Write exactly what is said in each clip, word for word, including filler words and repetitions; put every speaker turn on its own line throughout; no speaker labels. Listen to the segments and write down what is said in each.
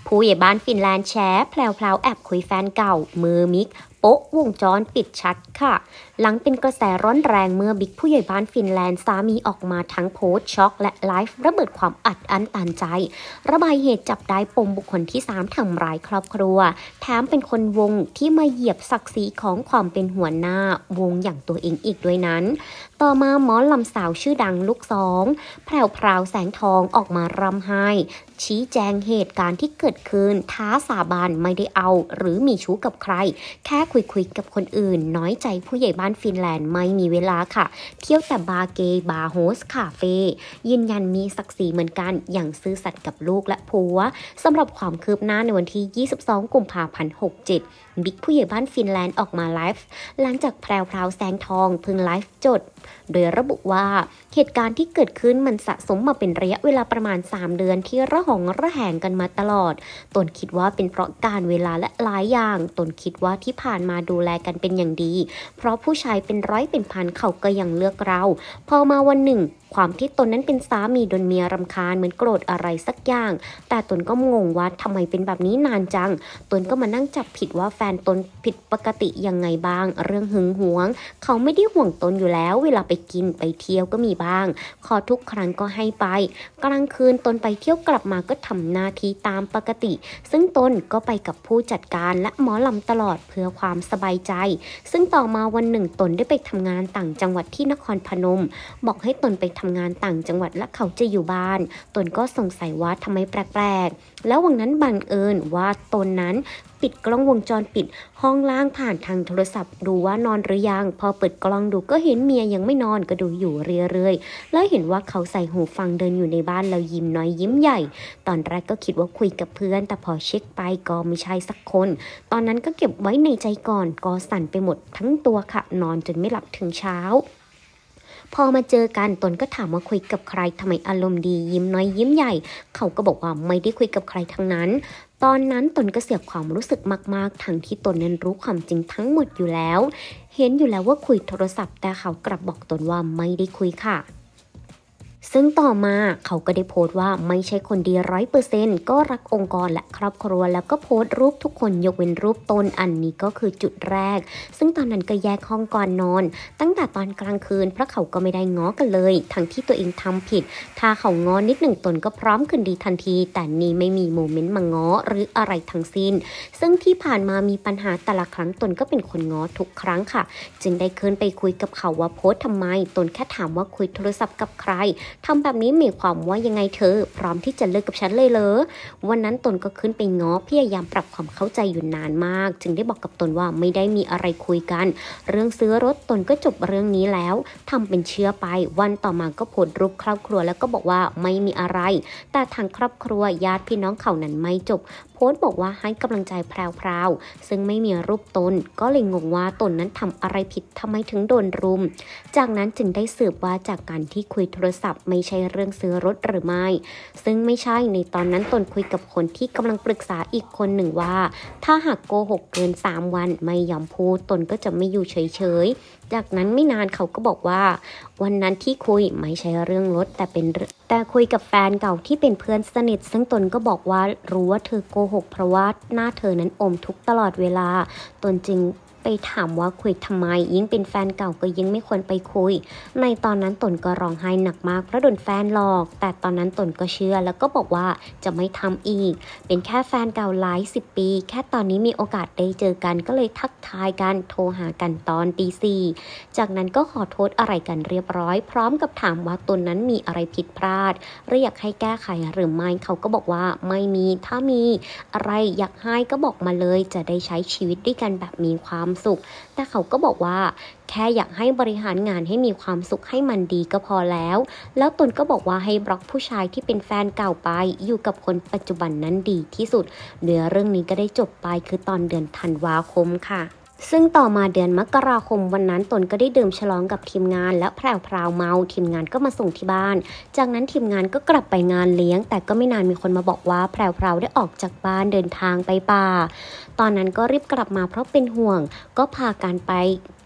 ผู้ใหญ่บ้านฟินแลนด์แชร์แพลวๆแอบคุยแฟนเก่ามือมิกโป๊ะวงจรปิดชัดค่ะหลังเป็นกระแสร้อนแรงเมื่อบิ๊กผู้ใหญ่บ้านฟินแลนด์สามีออกมาทั้งโพสต์ช็อกและไลฟ์ระเบิดความอัดอั้นตันใจระบายเหตุจับได้ปมบุคคลที่สามทำร้ายครอบครัวแถมเป็นคนวงที่มาเหยียบศักดิ์ศรีของความเป็นหัวหน้าวงอย่างตัวเองอีกด้วยนั้นต่อมาหมอลำสาวชื่อดังลูกสองแพรวพราวแสงทองออกมารำไห้ชี้แจงเหตุการณ์ที่เกิดขึ้นท้าสาบานไม่ได้เอาหรือมีชู้กับใครแค่คุยคุยกับคนอื่นน้อยใจผู้ใหญ่บ้านฟินแลนด์ไม่มีเวลาค่ะเที่ยวแต่บาร์เกย์บาร์โฮสคาเฟ่ยืนยันมีศักดิ์ศรีเหมือนกันอย่างซื่อสัตย์กับลูกและผัวสำหรับความคืบหน้าในวันที่ยี่สิบสองกุมภาพันธ์หกสิบเจ็ดบิ๊กผู้ใหญ่บ้านฟินแลนด์ออกมาไลฟ์หลังจากแพรวพราวแสงทองเพิ่งไลฟ์จดโดยระบุว่าเหตุการณ์ที่เกิดขึ้นมันสะสมมาเป็นระยะเวลาประมาณสามเดือนที่ระหองระแหงกันมาตลอดตนคิดว่าเป็นเพราะการเวลาและหลายอย่างตนคิดว่าที่ผ่านมาดูแลกันเป็นอย่างดีเพราะผู้ชายเป็นร้อยเป็นพันเขาก็ยังเลือกเราพอมาวันหนึ่งความที่ตนนั้นเป็นสามีโดนเมียรำคาญเหมือนโกรธอะไรสักอย่างแต่ตนก็งงว่าทำไมเป็นแบบนี้นานจังตนก็มานั่งจับผิดว่าแฟนตนผิดปกติยังไงบ้างเรื่องหึงหวงเขาไม่ได้ห่วงตนอยู่แล้วเวลาไปกินไปเที่ยวก็มีบ้างขอทุกครั้งก็ให้ไปกลางคืนตนไปเที่ยวกลับมาก็ทำหน้าที่ตามปกติซึ่งตนก็ไปกับผู้จัดการและหมอลำตลอดเพื่อความสบายใจซึ่งต่อมาวันหนึ่งตนได้ไปทำงานต่างจังหวัดที่นครพนมบอกให้ตนไปทำงานต่างจังหวัดและเขาจะอยู่บ้านตนก็สงสัยว่าทำไมแปลกๆแล้ววันนั้นบังเอิญว่าตนนั้นปิดกล้องวงจรปิดห้องล่างผ่านทางโทรศัพท์ดูว่านอนหรือยังพอเปิดกล้องดูก็เห็นเมียยังไม่นอนก็ดูอยู่เรื่อยๆแล้วเห็นว่าเขาใส่หูฟังเดินอยู่ในบ้านแล้วยิ้มน้อยยิ้มใหญ่ตอนแรกก็คิดว่าคุยกับเพื่อนแต่พอเช็คไปก็ไม่ใช่สักคนตอนนั้นก็เก็บไว้ในใจก่อนก็สั่นไปหมดทั้งตัวค่ะนอนจนไม่หลับถึงเช้าพอมาเจอกันตนก็ถามว่าคุยกับใครทำไมอารมณ์ดียิ้มน้อยยิ้มใหญ่เขาก็บอกว่าไม่ได้คุยกับใครทั้งนั้นตอนนั้นตนก็เสียความรู้สึกมากๆทั้งที่ตนนั้นรู้ความจริงทั้งหมดอยู่แล้วเห็นอยู่แล้วว่าคุยโทรศัพท์แต่เขากลับบอกตนว่าไม่ได้คุยค่ะซึ่งต่อมาเขาก็ได้โพสต์ว่าไม่ใช่คนดีร้อยเปอร์เซ็นต์ก็รักองค์กรและครอบครัวแล้วก็โพสต์รูปทุกคนยกเว้นรูปตนอันนี้ก็คือจุดแรกซึ่งตอนนั้นก็แยกห้องก่อนนอนตั้งแต่ตอนกลางคืนเพราะเขาก็ไม่ได้ง้อกันเลยทั้งที่ตัวเองทำผิดถ้าเขาง้อนิดหนึ่งตนก็พร้อมคืนดีทันทีแต่นี่ไม่มีโมเมนต์มาง้อหรืออะไรทั้งสิ้นซึ่งที่ผ่านมามีปัญหาแต่ละครั้งตนก็เป็นคนง้อทุกครั้งค่ะจึงได้ขึ้นไปคุยกับเขาว่าโพสต์ทำไมตนแค่ถามว่าคุยโทรศัพท์กับใครทำแบบนี้มีความว่ายังไงเธอพร้อมที่จะเลิกกับฉันเลยเหรอวันนั้นตนก็ขึ้นไปง้อพยายามปรับความเข้าใจอยู่นานมากจึงได้บอกกับตนว่าไม่ได้มีอะไรคุยกันเรื่องซื้อรถตนก็จบเรื่องนี้แล้วทำเป็นเชื่อไปวันต่อมาก็โพสต์รูปครอบครัวแล้วก็บอกว่าไม่มีอะไรแต่ทางครอบครัวญาติพี่น้องเขานั้นไม่จบโพสต์บอกว่าให้กำลังใจแพรวๆซึ่งไม่มีรูปตนก็เลยงงว่าตนนั้นทำอะไรผิดทำไมถึงโดนรุมจากนั้นจึงได้สืบว่าจากการที่คุยโทรศัพท์ไม่ใช่เรื่องซื้อรถหรือไม่ซึ่งไม่ใช่ในตอนนั้นตนคุยกับคนที่กำลังปรึกษาอีกคนหนึ่งว่าถ้าหากโกหกเกินสามวันไม่ยอมพูดตนก็จะไม่อยู่เฉยๆจากนั้นไม่นานเขาก็บอกว่าวันนั้นที่คุยไม่ใช่เรื่องรถแต่เป็นแต่คุยกับแฟนเก่าที่เป็นเพื่อนสนิทซึ่งตนก็บอกว่ารู้ว่าเธอโกหกเพราะว่าหน้าเธอนั้นอมทุกข์ตลอดเวลาตนจึงไปถามว่าคุยทำไมยิ่งเป็นแฟนเก่าก็ยิ่งไม่ควรไปคุยในตอนนั้นตนก็ร้องไห้หนักมากเพราะโดนแฟนหลอกแต่ตอนนั้นตนก็เชื่อแล้วก็บอกว่าจะไม่ทำอีกเป็นแค่แฟนเก่าหลายสิบปีแค่ตอนนี้มีโอกาสได้เจอกันก็เลยทักทายกันโทรหากันตอนตีสี่จากนั้นก็ขอโทษอะไรกันเรียบร้อยพร้อมกับถามว่าตนนั้นมีอะไรผิดพลาดหรืออยากให้แก้ไขหรือไม่เขาก็บอกว่าไม่มีถ้ามีอะไรอยากให้ก็บอกมาเลยจะได้ใช้ชีวิตด้วยกันแบบมีความสุขแต่เขาก็บอกว่าแค่อยากให้บริหารงานให้มีความสุขให้มันดีก็พอแล้วแล้วตนก็บอกว่าให้บล็อกผู้ชายที่เป็นแฟนเก่าไปอยู่กับคนปัจจุบันนั้นดีที่สุดเนื้อเรื่องนี้ก็ได้จบไปคือตอนเดือนธันวาคมค่ะซึ่งต่อมาเดือนมกราคมวันนั้นตนก็ได้ดื่มฉลองกับทีมงานและแพรวพราวเมาทีมงานก็มาส่งที่บ้านจากนั้นทีมงานก็กลับไปงานเลี้ยงแต่ก็ไม่นานมีคนมาบอกว่าแพรวพราวได้ออกจากบ้านเดินทางไปป่าตอนนั้นก็รีบกลับมาเพราะเป็นห่วงก็พากันไป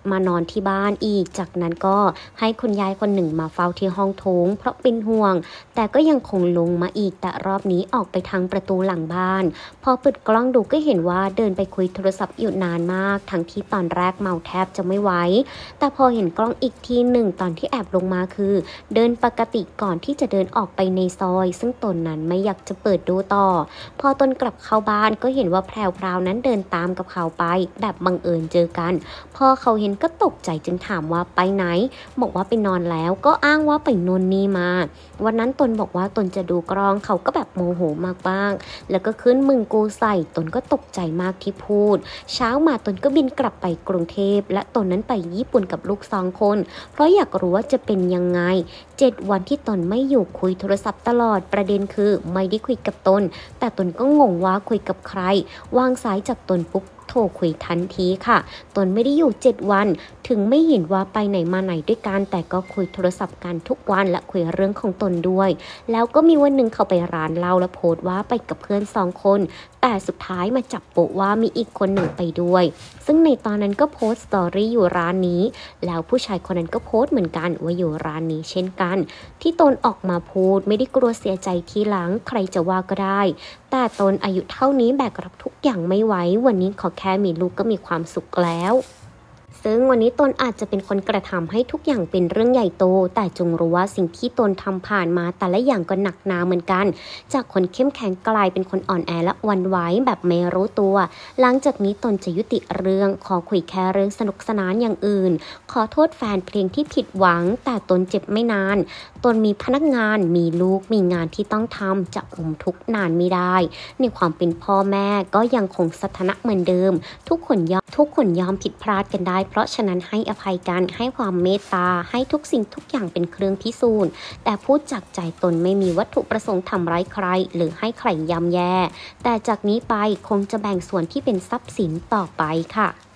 มานอนที่บ้านอีกจากนั้นก็ให้คุณยายคนหนึ่งมาเฝ้าที่ห้องโถงเพราะเป็นห่วงแต่ก็ยังคงลงมาอีกแต่รอบนี้ออกไปทางประตูหลังบ้านพอเปิดกล้องดูก็เห็นว่าเดินไปคุยโทรศัพท์อยู่นานมากทั้งที่ตอนแรกเมาแทบจะไม่ไหวแต่พอเห็นกล้องอีกทีหนึ่งตอนที่แอบลงมาคือเดินปกติก่อนที่จะเดินออกไปในซอยซึ่งตนนั้นไม่อยากจะเปิดดูต่อพอตนกลับเข้าบ้านก็เห็นว่าแพรวพราวนั้นเดินตามกับเขาไปแบบบังเอิญเจอกันพอเขาเห็นก็ตกใจจึงถามว่าไปไหนบอกว่าไปนอนแล้วก็อ้างว่าไปนนนี่มาวันนั้นตนบอกว่าตนจะดูกล้องเขาก็แบบโมโหมากบ้างแล้วก็ขึ้นมึงกูใส่ตนก็ตกใจมากที่พูดเช้ามาตนก็บินกลับไปกรุงเทพและตนนั้นไปญี่ปุ่นกับลูกสองคนเพราะอยากรู้ว่าจะเป็นยังไงเจ็ดวันที่ตนไม่อยู่คุยโทรศัพท์ตลอดประเด็นคือไม่ได้คุยกับตนแต่ตนก็งงว่าคุยกับใครวางสายจากตนปุ๊บโทรคุยทันทีค่ะตนไม่ได้อยู่เจ็ดวันถึงไม่เห็นว่าไปไหนมาไหนด้วยกันแต่ก็คุยโทรศัพท์กันทุกวันและคุยเรื่องของตนด้วยแล้วก็มีวันหนึ่งเขาไปร้านเหล้าและโพสต์ว่าไปกับเพื่อนสองคนแต่สุดท้ายมาจับโปะว่ามีอีกคนหนึ่งไปด้วยซึ่งในตอนนั้นก็โพสต์สตอรี่อยู่ร้านนี้แล้วผู้ชายคนนั้นก็โพสต์เหมือนกันว่าอยู่ร้านนี้เช่นกันที่ตนออกมาพูดไม่ได้กลัวเสียใจทีหลังใครจะว่าก็ได้แต่ตนอายุเท่านี้แบกรับทุกอย่างไม่ไหววันนี้ขอแค่มีลูกก็มีความสุขแล้วซึ่งวันนี้ตนอาจจะเป็นคนกระทำให้ทุกอย่างเป็นเรื่องใหญ่โตแต่จงรู้ว่าสิ่งที่ตนทำผ่านมาแต่ละอย่างก็หนักหนาเหมือนกันจากคนเข้มแข็งกลายเป็นคนอ่อนแอและหวั่นไหวแบบไม่รู้ตัวหลังจากนี้ตนจะยุติเรื่องขอคุยแค่เรื่องสนุกสนานอย่างอื่นขอโทษแฟนเพลงที่ผิดหวังแต่ตนเจ็บไม่นานตนมีพนักงานมีลูกมีงานที่ต้องทำจะอมทุกนานไม่ได้ในความเป็นพ่อแม่ก็ยังคงสถานะเหมือนเดิมทุกคนยอมทุกคนยอมผิดพลาดกันได้เพราะฉะนั้นให้อภัยกันให้ความเมตตาให้ทุกสิ่งทุกอย่างเป็นเครื่องพิสูจน์แต่พูดจากใจตนไม่มีวัตถุประสงค์ทำร้ายใครหรือให้ใครย่ำแย่แต่จากนี้ไปคงจะแบ่งส่วนที่เป็นทรัพย์สินต่อไปค่ะ